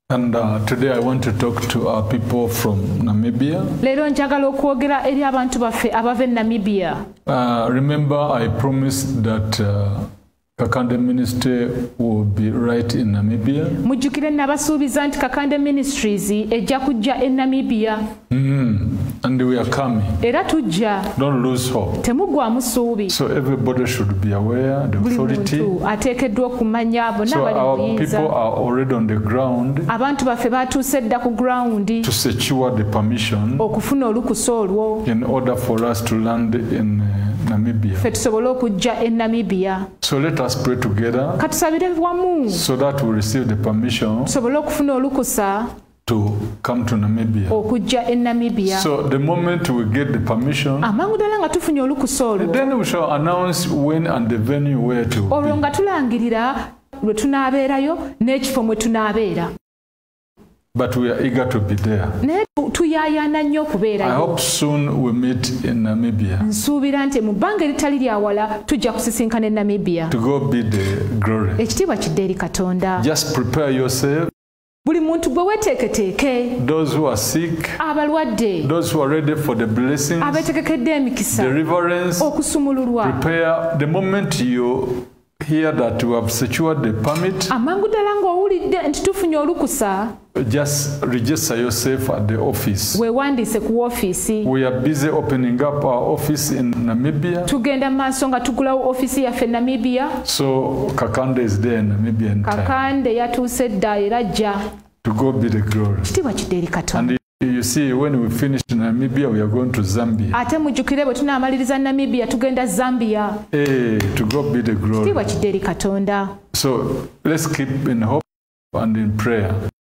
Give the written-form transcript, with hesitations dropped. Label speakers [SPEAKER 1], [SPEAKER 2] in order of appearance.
[SPEAKER 1] And today I want to talk to our people from Namibia. Remember, I promised that Kakande ministry will be right in Namibia.
[SPEAKER 2] Kakande Ministries Namibia.
[SPEAKER 1] And we are coming. Don't lose hope. So everybody should be aware, the authority. So our people are already on the ground to secure the permission in order for us to land in Namibia. So let us pray together so that we receive the permission to come to Namibia. So the moment we get the permission, then we shall announce when and the venue where to be. But we are eager to be there. I hope soon we meet in Namibia. To go be the glory. Just prepare yourself. Those who are sick, those who are ready for the blessings, deliverance, prepare. The moment you hear that you have secured the permit, just register yourself at the office. We are busy opening up our office in Namibia. So Kakande is there in Namibia in time. To go be the glory. And you see, when we finish in Namibia, we are going to Zambia. Hey, to go be the glory. So let's keep in hope and in prayer.